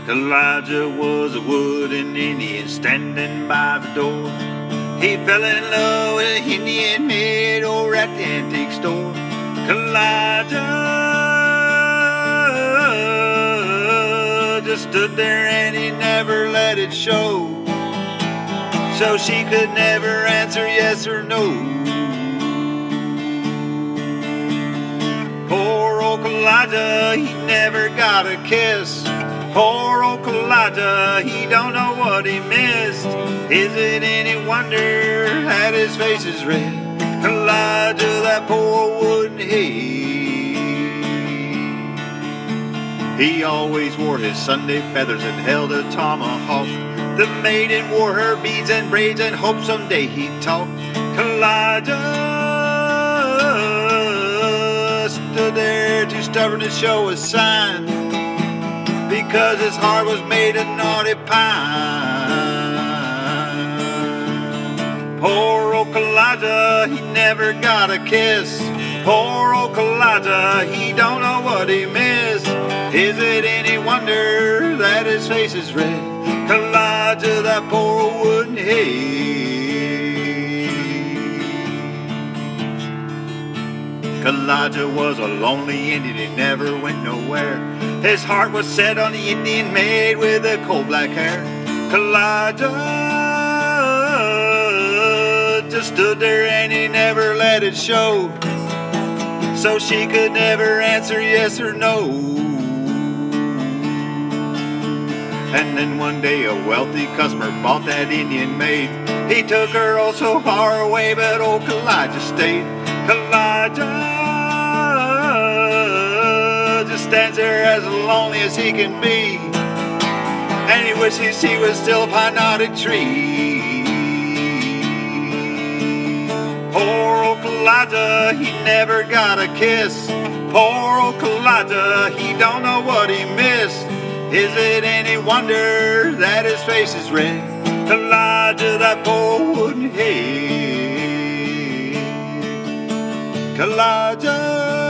Elijah was a wooden Indian standing by the door. He fell in love with an Indian maid over at the antique store. Elijah just stood there and he never let it show. So she could never answer yes or no. Poor old Elijah, he never got a kiss. Poor old Elijah, he don't know what he missed. Is it any wonder that his face is red? Elijah, that poor wooden head. He always wore his Sunday feathers and held a tomahawk. The maiden wore her beads and braids and hoped someday he'd talk. Elijah stood there too stubborn to show a sign, because his heart was made of naughty pine. Poor old Elijah, he never got a kiss. Poor old Elijah, he don't know what he missed. Is it any wonder that his face is red? Elijah, that poor wooden head. Elijah was a lonely Indian, he never went nowhere. His heart was set on the Indian maid with the coal black hair. Elijah just stood there and he never let it show. So she could never answer yes or no. And then one day a wealthy customer bought that Indian maid. He took her oh so far away, but old Elijah stayed. Elijah just stands there as lonely as he can be, and he wishes he was still a pine-knotted tree. Poor old Elijah, he never got a kiss. Poor old Elijah, he don't know what he missed. Is it any wonder that his face is red? Elijah, that poor wooden head. Elijah